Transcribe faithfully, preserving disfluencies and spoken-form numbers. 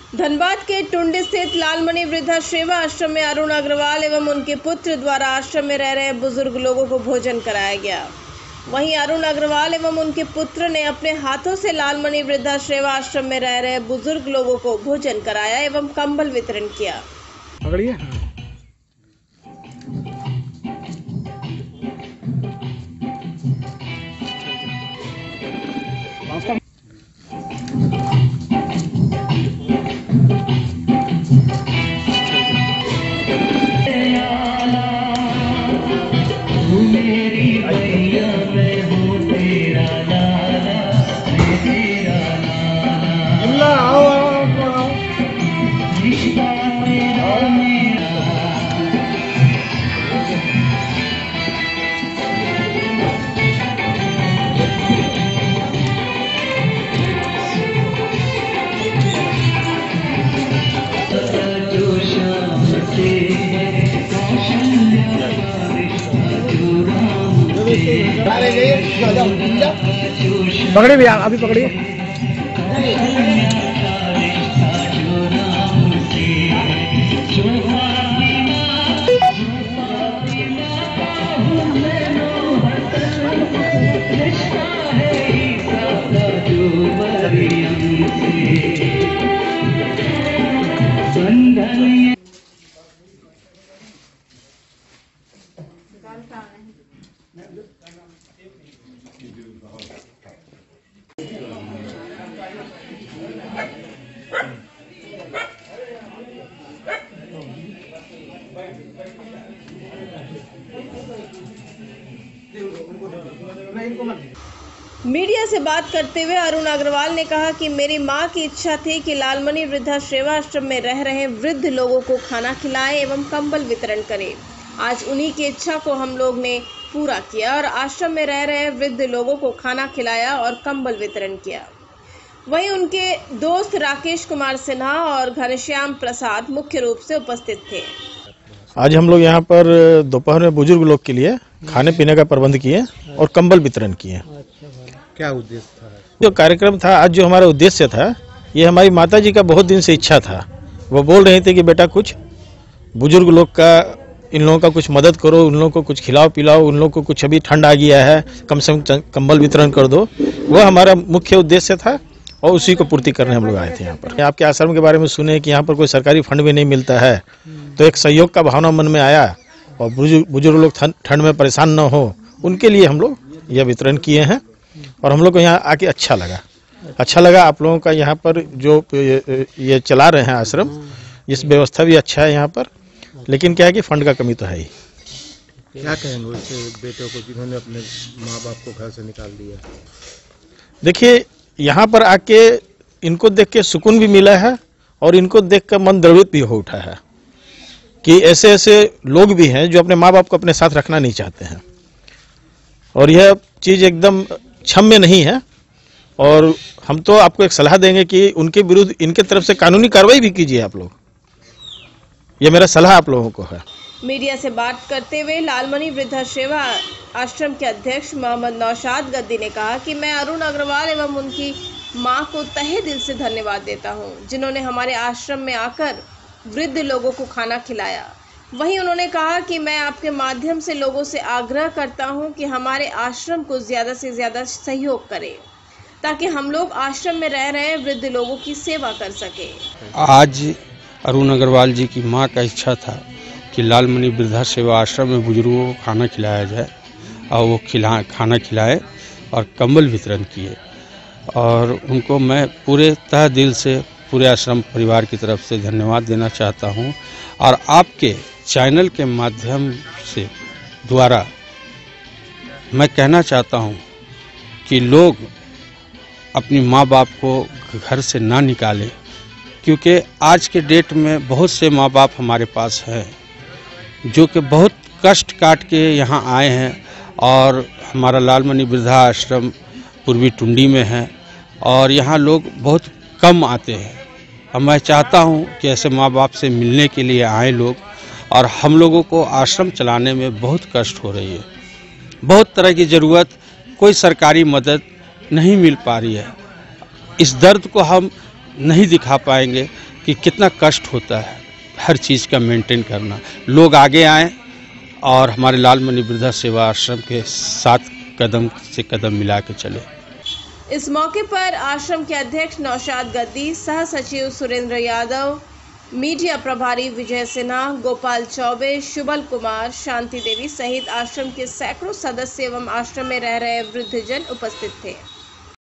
धनबाद के टुंडी स्थित लालमणि वृद्धाश्रम आश्रम में अरुण अग्रवाल एवं उनके पुत्र द्वारा आश्रम में रह रहे बुजुर्ग लोगों को भोजन कराया गया। वहीं अरुण अग्रवाल एवं उनके पुत्र ने अपने हाथों से लालमणि वृद्धाश्रम आश्रम में रह रहे बुजुर्ग लोगों को भोजन कराया एवं कंबल वितरण किया। पकड़िए। पकड़िए भैया, अभी पकड़िए। मीडिया से बात करते हुए अरुण अग्रवाल ने कहा कि मेरी मां की इच्छा थी कि लालमणि वृद्धाश्रम आश्रम में रह रहे वृद्ध लोगों को खाना खिलाएं एवं कंबल वितरण करें। आज उन्हीं की इच्छा को हम लोग ने पूरा किया और आश्रम में रह रहे वृद्ध लोगों को खाना खिलाया और कंबल वितरण किया। वहीं उनके दोस्त राकेश कुमार सिन्हा और घनश्याम प्रसाद मुख्य रूप से उपस्थित थे। आज हम लोग यहाँ पर दोपहर में बुजुर्ग लोग के लिए खाने पीने का प्रबंध किए और कंबल वितरण किए। क्या उद्देश्य था? जो कार्यक्रम था आज, जो हमारा उद्देश्य था, ये हमारी माता जी का बहुत दिन से इच्छा था। वो बोल रहे थे कि बेटा कुछ बुजुर्ग लोग का, इन लोगों का कुछ मदद करो, उन लोगों को कुछ खिलाओ पिलाओ, उन लोगों को कुछ अभी ठंड आ गया है, कम से कम कंबल वितरण कर दो। वह हमारा मुख्य उद्देश्य था और उसी को पूर्ति करने हम लोग आए थे यहाँ पर। आपके आश्रम के बारे में सुने कि यहाँ पर कोई सरकारी फंड भी नहीं मिलता है, तो एक सहयोग का भावना मन में आया और बुजुर्ग लोग ठंड में परेशान न हो, उनके लिए हम लोग यह वितरण किए हैं। और हम लोग को यहाँ आके अच्छा लगा अच्छा लगा आप लोगों का यहाँ पर जो ये चला रहे हैं आश्रम, इस व्यवस्था भी अच्छा है यहाँ पर। लेकिन क्या है कि फंड का कमी तो है ही। क्या कहेंगे उससे बेटों को जिन्होंने अपने माँ बाप को घर से निकाल दिया? देखिए, यहाँ पर आके इनको देख के सुकून भी मिला है और इनको देख कर मन द्रवित भी हो उठा है कि ऐसे ऐसे लोग भी हैं जो अपने माँ बाप को अपने साथ रखना नहीं चाहते हैं। और यह चीज़ एकदम क्षम्य नहीं है और हम तो आपको एक सलाह देंगे कि उनके विरुद्ध इनके तरफ से कानूनी कार्रवाई भी कीजिए आप लोग। ये मेरा सलाह आप लोगों को है। मीडिया से बात करते हुए लालमणि वृद्धाश्रम आश्रम के अध्यक्ष मोहम्मद नौशाद गद्दी ने कहा कि मैं अरुण अग्रवाल एवं उनकी मां को तहे दिल से धन्यवाद देता हूं, जिन्होंने हमारे आश्रम में आकर वृद्ध लोगों को खाना खिलाया। वहीं उन्होंने कहा कि मैं आपके माध्यम से लोगों से आग्रह करता हूं कि हमारे आश्रम को ज्यादा से ज्यादा सहयोग करें ताकि हम लोग आश्रम में रह रहे वृद्ध लोगों की सेवा कर सके। आज अरुण अग्रवाल जी की मां का इच्छा था कि लालमणि वृद्धाश्रम आश्रम में बुजुर्गों को खाना खिलाया जाए और वो खिला खाना खिलाए और कंबल वितरण किए। और उनको मैं पूरे तह दिल से पूरे आश्रम परिवार की तरफ से धन्यवाद देना चाहता हूं। और आपके चैनल के माध्यम से द्वारा मैं कहना चाहता हूं कि लोग अपनी माँ बाप को घर से ना निकालें, क्योंकि आज के डेट में बहुत से माँ बाप हमारे पास हैं जो कि बहुत कष्ट काट के यहाँ आए हैं। और हमारा लालमणि वृद्धा आश्रम पूर्वी टुंडी में है और यहाँ लोग बहुत कम आते हैं। और मैं चाहता हूँ कि ऐसे माँ बाप से मिलने के लिए आए लोग। और हम लोगों को आश्रम चलाने में बहुत कष्ट हो रही है, बहुत तरह की ज़रूरत, कोई सरकारी मदद नहीं मिल पा रही है। इस दर्द को हम नहीं दिखा पाएंगे कि कितना कष्ट होता है हर चीज़ का मेंटेन करना। लोग आगे आएँ और हमारे लाल मणि वृद्धा सेवा आश्रम के साथ कदम से कदम मिला के चले। इस मौके पर आश्रम के अध्यक्ष नौशाद गद्दी, सह सचिव सुरेंद्र यादव, मीडिया प्रभारी विजय सिन्हा, गोपाल चौबे, शुभल कुमार, शांति देवी सहित आश्रम के सैकड़ों सदस्य एवं आश्रम में रह रहे वृद्धजन उपस्थित थे।